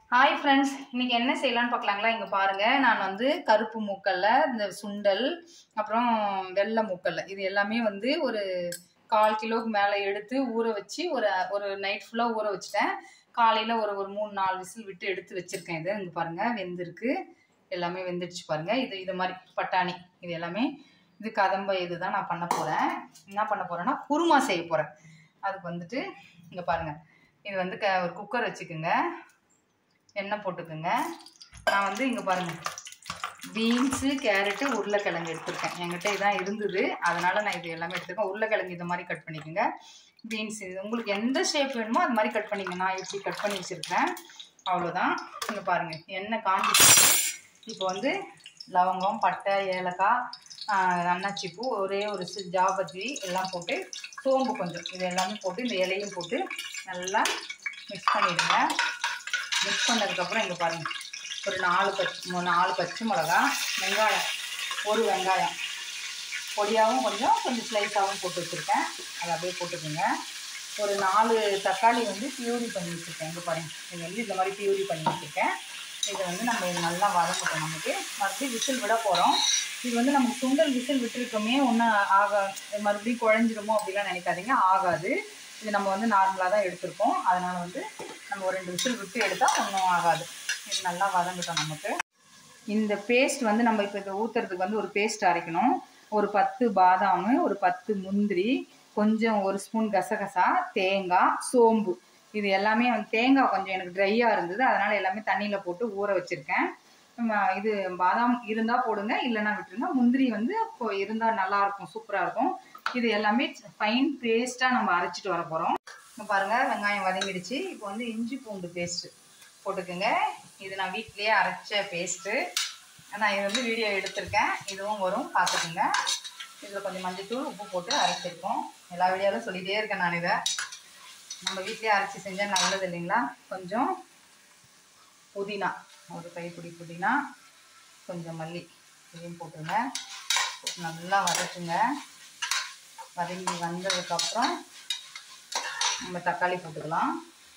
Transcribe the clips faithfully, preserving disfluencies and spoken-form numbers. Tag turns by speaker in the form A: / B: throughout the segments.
A: Hi friends, இன்னைக்கு என்ன செய்யலான்னு பார்க்கலாங்களா? இங்கே பாருங்கள், நான் வந்து கருப்பு மூக்கல்ல, இந்த சுண்டல், அப்புறம் வெள்ளை மூக்கல்ல இது எல்லாமே வந்து ஒரு கால் கிலோவுக்கு மேலே எடுத்து ஊற வச்சு ஒரு ஒரு நைட் ஃபுல்லாக ஊற வச்சுட்டேன். காலையில் ஒரு ஒரு மூணு நாலு விசில் விட்டு எடுத்து வச்சுருக்கேன். இது இங்கே பாருங்கள், வெந்திருக்கு, எல்லாமே வெந்துடுச்சு பாருங்கள். இது இது மாதிரி பட்டாணி இது எல்லாமே இது கதம்ப இது தான் நான் பண்ண போகிறேன். என்ன பண்ண போகிறேன்னா குருமா செய்ய போகிறேன். அதுக்கு வந்துட்டு இங்கே பாருங்கள், இது வந்து க ஒரு குக்கர் வச்சுக்குங்க, எண்ணெய் போட்டுக்குங்க. நான் வந்து இங்கே பாருங்கள், பீன்ஸு, கேரட்டு, உருளைக்கிழங்கு எடுத்துருக்கேன். என்கிட்ட இதான் இருந்தது, அதனால் நான் இது எல்லாமே எடுத்துருக்கேன். உருளைக்கிழங்கு இது மாதிரி கட் பண்ணிக்கோங்க. பீன்ஸ் இது உங்களுக்கு எந்த ஷேப் வேணுமோ அது மாதிரி கட் பண்ணிக்கங்க. நான் இப்படி கட் பண்ணி வச்சுருக்கேன், அவ்வளோதான். இங்கே பாருங்கள், எண்ணெய் காஞ்சிச்சு. இப்போ வந்து லவங்கம், பட்டை, ஏலக்காய், அன்னாச்சிப்பூ, ஒரே ஒரு ஜாபத்ரி எல்லாம் போட்டு, சோம்பு கொஞ்சம், இது எல்லாமே போட்டு இந்த இலையும் போட்டு நல்லா மிக்ஸ் பண்ணிவிடுங்க. மிக்ஸ் பண்ணதுக்கப்புறம் இங்கே பாருங்கள், ஒரு நாலு பச்சை நாலு பச்சை மிளகா, வெங்காயம், ஒரு வெங்காயம் பொடியாகவும் கொஞ்சம் கொஞ்சம் ஸ்லைஸாகவும் போட்டு வச்சுருக்கேன், அதை அப்படியே போட்டுக்கோங்க. ஒரு நாலு தக்காளி வந்து பியூரி பண்ணி வச்சுருக்கேன். இங்கே பாருங்கள், இது வந்து இந்த மாதிரி பியூரி பண்ணி வச்சுருக்கேன். இதை வந்து நம்ம இது நல்லா வதக்கட்டும். நமக்கு மறுபடியும் விசில் விட போகிறோம். இது வந்து நமக்கு சுண்டல் விசில் விட்டுருக்கோமே, ஒன்றும் ஆக மறுபடியும் குழஞ்சிருமோ அப்படிலாம் நினைக்காதீங்க, ஆகாது. இது நம்ம வந்து நார்மலாக தான் எடுத்துருக்கோம், அதனால் வந்து நம்ம ஒரு ரெண்டு விசில் விட்டு எடுத்தால் ஒன்றும் ஆகாது. இது நல்லா வதங்கட்டும். நமக்கு இந்த பேஸ்ட் வந்து நம்ம இப்போ இதை ஊற்றுறதுக்கு வந்து ஒரு பேஸ்ட் அரைக்கணும். ஒரு பத்து பாதாம், ஒரு பத்து முந்திரி, கொஞ்சம் ஒரு ஸ்பூன் கசகசா, தேங்காய், சோம்பு, இது எல்லாமே வந்து தேங்காய் கொஞ்சம் எனக்கு ட்ரையாக இருந்தது, அதனால் எல்லாமே தண்ணியில் போட்டு ஊற வச்சுருக்கேன். இது பாதாம் இருந்தால் போடுங்க, இல்லைன்னா விட்டுருங்க. முந்திரி வந்து இப்போ இருந்தால் நல்லாயிருக்கும், சூப்பராக இருக்கும். இது எல்லாமே ஃபைன் பேஸ்ட்டாக நம்ம அரைச்சிட்டு வர போகிறோம். இப்போ பாருங்கள், வெங்காயம் வதங்கிடுச்சு. இப்போ வந்து இஞ்சி பூண்டு பேஸ்ட்டு போட்டுக்கோங்க. இது நான் வீட்டிலேயே அரைச்ச பேஸ்ட்டு, நான் இது வந்து வீடியோ எடுத்திருக்கேன், இதுவும் வரும், பார்த்துக்குங்க. இதில் கொஞ்சம் மஞ்சள்தூள், உப்பு போட்டு அரைச்சிருக்கோம். எல்லா வீடியோவிலும் சொல்லிகிட்டே இருக்கேன் நான், இதை நம்ம வீட்டிலேயே அரைச்சி செஞ்சால் நல்லது இல்லைங்களா. கொஞ்சம் புதினா, ஒரு கைப்பிடி புதினா, கொஞ்சம் மல்லி, இதையும் போட்டுங்க. நல்லா வதக்குங்க. வதங்கி வந்ததுக்கப்புறம் நம்ம தக்காளி போட்டுக்கலாம்.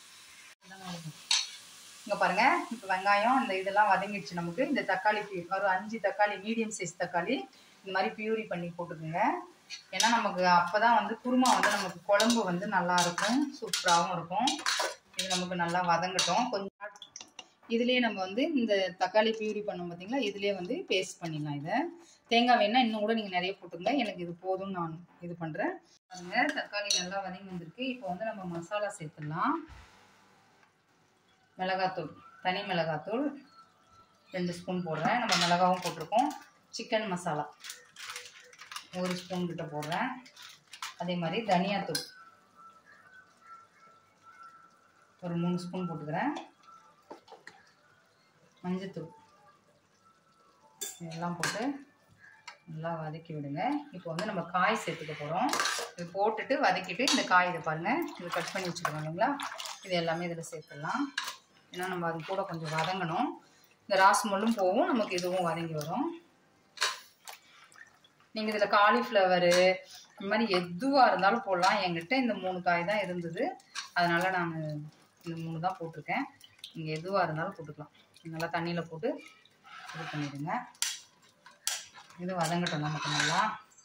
A: இங்கே பாருங்கள், இப்போ வெங்காயம் இந்த இதெல்லாம் வதங்கிடுச்சு. நமக்கு இந்த தக்காளி ஒரு அஞ்சு தக்காளி, மீடியம் சைஸ் தக்காளி இந்த மாதிரி பியூரி பண்ணி போட்டுக்குங்க. ஏன்னா நமக்கு அப்போ தான் வந்து குருமா வந்து நமக்கு குழம்பு வந்து நல்லாயிருக்கும், சூப்பராகவும் இருக்கும். இது நமக்கு நல்லா வதங்கட்டும். கொஞ்சம் இதுலேயே நம்ம வந்து இந்த தக்காளி பியூரி பண்ணோம் பார்த்தீங்களா, இதுலேயே வந்து பேஸ்ட் பண்ணிடலாம். இதை தேங்காய் வேணால் இன்னும் கூட நீங்கள் நிறைய போட்டுங்க, எனக்கு இது போதும், நான் இது பண்ணுறேன். பாருங்கள், தக்காளி நல்லா வதங்கி வந்திருக்கு. இப்போ வந்து நம்ம மசாலா சேர்த்துடலாம். மிளகாத்தூள், தனி மிளகாத்தூள் ரெண்டு ஸ்பூன் போடுறேன். நம்ம மிளகாவும் போட்டிருக்கோம். சிக்கன் மசாலா ஒரு ஸ்பூன் கிட்ட போடுறேன். அதே மாதிரி தனியாத்தூள் ஒரு மூணு ஸ்பூன் போட்டுக்கிறேன். மஞ்சத்தூள் இதெல்லாம் போட்டு நல்லா வதக்கி விடுங்க. இப்போ வந்து நம்ம காய் சேர்த்துக்க போகிறோம். இது போட்டுட்டு வதக்கிட்டு இந்த காய் இதை பாருங்கள், இது கட் பண்ணி வச்சுருக்கோம் இல்லைங்களா, இது எல்லாமே இதில் சேர்த்துடலாம். ஏன்னா நம்ம அது கூட கொஞ்சம் வதங்கணும். இந்த ராஸ்மல்லும் போகும், நமக்கு இதுவும் வதங்கி வரும். நீங்கள் இதில் காலிஃப்ளவரு இந்த மாதிரி எதுவாக இருந்தாலும் போடலாம். என்கிட்ட இந்த மூணு காய் தான் இருந்தது, அதனால் நான் இந்த மூணு தான் போட்டிருக்கேன். நீங்கள் எதுவாக இருந்தாலும் போட்டுக்கலாம். நல்லா தண்ணியில் போட்டு இது பண்ணிடுங்க. இது வதங்கட்டும் நமக்கு நல்லா.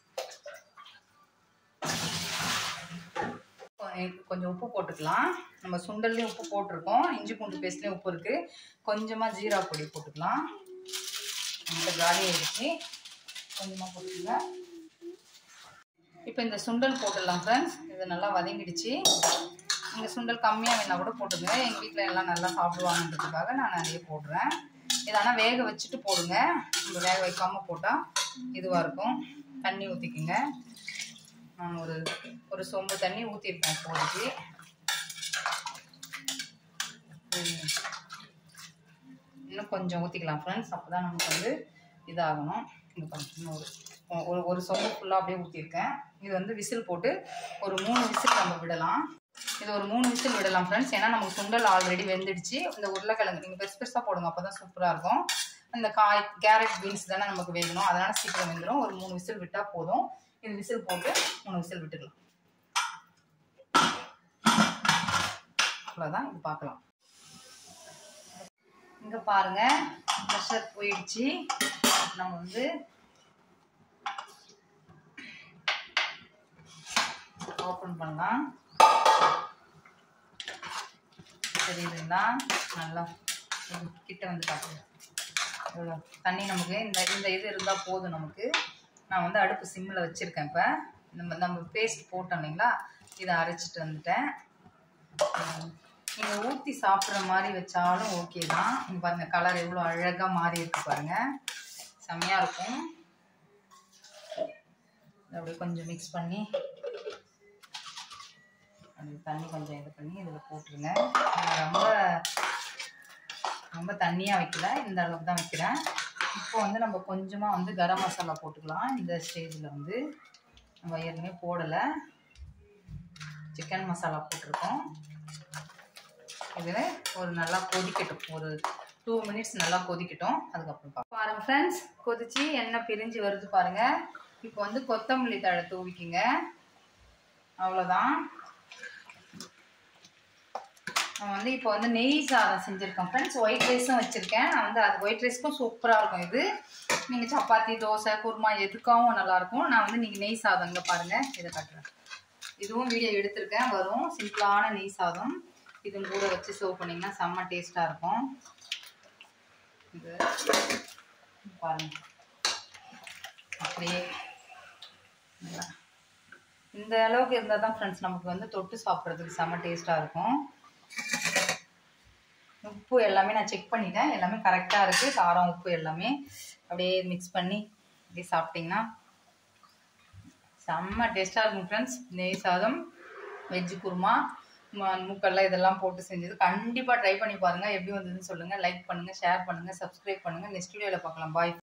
A: கொஞ்சம் உப்பு போட்டுக்கலாம். நம்ம சுண்டல்லையும் உப்பு போட்டிருக்கோம், இஞ்சி பூண்டு பேஸ்ட்லேயும் உப்பு இருக்குது. கொஞ்சமாக ஜீரா பொடி போட்டுக்கலாம். இந்த காலி ஆகிடுச்சு, கொஞ்சமாக போட்டுக்கோங்க. இப்போ இந்த சுண்டல் போட்டுடலாம் ஃப்ரெண்ட்ஸ். இது நல்லா வதங்கிடுச்சு. இந்த சுண்டல் கம்மியாக வேணால் கூட போட்டுங்க, எங்கள் வீட்டில் எல்லாம் நல்லா சாப்பிடுவாங்கன்றதுக்காக நான் நிறைய போடுறேன். இது ஆனால் வேக வச்சுட்டு போடுங்க, நம்ம வேக வைக்காமல் போட்டால் இதுவாக இருக்கும். தண்ணி ஊற்றிக்குங்க. நான் ஒரு ஒரு சொம்பு தண்ணி ஊற்றிருக்கேன் இப்போதைக்கு. இன்னும் கொஞ்சம் ஊற்றிக்கலாம் ஃப்ரெண்ட்ஸ், அப்போ தான் நமக்கு வந்து இதாகணும். இன்னொரு ஒரு ஒரு சொம்பு ஃபுல்லாக அப்படியே ஊற்றிருக்கேன். இது வந்து விசில் போட்டு ஒரு மூணு விசில் நம்ம விடலாம். இது ஒரு மூணு விசில் விடலாம் ஃப்ரெண்ட்ஸ். ஏன்னா நமக்கு சுண்டல் ஆல்ரெடி வெந்துடுச்சு. இந்த உருளைக்கிழங்கு நீங்கள் பெருசு பெருசாக போடுங்க, அப்போ தான் சூப்பராக இருக்கும். இந்த காய், கேரட், பீன்ஸ் தானே நமக்கு வேகணும், அதனால் சீக்கிரம் வெந்துடும். ஒரு மூணு விசில் விட்டால் போதும். இது விசில் போட்டு மூணு விசில் விட்டுக்கலாம். அவ்வளோதான். இது பார்க்கலாம். இங்கே பாருங்க ப்ரெஷர் போயிடுச்சு. நம்ம வந்து ஓப்பன் பண்ணலாம். தெரியுதுங்களா? நல்லா கிட்ட வந்து காட்டுங்க. இவ்வளோ தண்ணி நமக்கு இந்த இந்த இது இருந்தால் போதும் நமக்கு. நான் வந்து அடுப்பு சிம்மில் வச்சுருக்கேன். இப்போ நம்ம நம்ம பேஸ்ட் போட்டோம் இல்லைங்களா, இதை அரைச்சிட்டு வந்துட்டேன். நீங்கள் ஊற்றி சாப்பிட்ற மாதிரி வச்சாலும் ஓகே தான். இங்கே பாருங்கள் கலர் எவ்வளோ அழகாக மாறி இருக்கு பாருங்கள், செம்மையாக இருக்கும். அப்படியே கொஞ்சம் மிக்ஸ் பண்ணி அப்படி தண்ணி கொஞ்சம் இது பண்ணி இதில் போட்டுருங்க. ரொம்ப ரொம்ப தண்ணியாக வைக்கல, இந்த அளவுக்கு தான் வைக்கிறேன். இப்போ வந்து நம்ம கொஞ்சமாக வந்து கரம் மசாலா போட்டுக்கலாம். இந்த ஸ்டேஜில் வந்து நம்ம ஏற்கனவே போடலை, சிக்கன் மசாலா போட்டிருக்கோம். இது ஒரு நல்லா கொதிக்கட்டும், ஒரு டூ மினிட்ஸ் நல்லா கொதிக்கட்டும். அதுக்கப்புறம் பாருங்க ஃப்ரெண்ட்ஸ், கொதிச்சு எண்ணெய் பிரிஞ்சு வருது பாருங்க. இப்போ வந்து கொத்தமல்லி தழை தூவிக்குங்க. அவ்வளோதான். நான் வந்து இப்போ வந்து நெய் சாதம் செஞ்சுருக்கேன் ஃப்ரெண்ட்ஸ். ஒயிட் ரைஸும் வச்சுருக்கேன். நான் வந்து அது ஒயிட் ரைஸ்க்கும் சூப்பராக இருக்கும். இது நீங்கள் சப்பாத்தி, தோசை, குருமா எதுக்காகவும் நல்லாயிருக்கும். நான் வந்து நீங்கள் நெய் சாதம் இங்கே பாருங்கள், இதை காட்டுறேன். இதுவும் வீடியோ எடுத்திருக்கேன், வரும். சிம்பிளான நெய் சாதம். இது கூட வச்சு சர்வ் பண்ணிங்கன்னா செம்ம டேஸ்ட்டாக இருக்கும். இது பாருங்கள், அப்படியே இந்த அளவுக்கு இருந்தால் தான் ஃப்ரெண்ட்ஸ் நமக்கு வந்து தொட்டு சாப்பிட்றதுக்கு செம்ம டேஸ்ட்டாக இருக்கும். உப்பு எல்லாமே நான் செக் பண்ணிட்டேன், எல்லாமே கரெக்டாக இருக்குது. காரம், உப்பு எல்லாமே அப்படியே மிக்ஸ் பண்ணி அப்படியே சாப்பிட்டிங்கன்னா செம்ம டேஸ்ட்டாக இருக்கும் ஃப்ரெண்ட்ஸ். நெய் சாதம், வெஜ்ஜு குருமா, மூக்கல்ல இதெல்லாம் போட்டு செஞ்சது. கண்டிப்பாக ட்ரை பண்ணி பாருங்கள். எப்படி வந்ததுன்னு சொல்லுங்கள். லைக் பண்ணுங்கள், ஷேர் பண்ணுங்கள், சப்ஸ்கிரைப் பண்ணுங்கள். நெக்ஸ்ட் வீடியோவில் பார்க்கலாம். பாய்.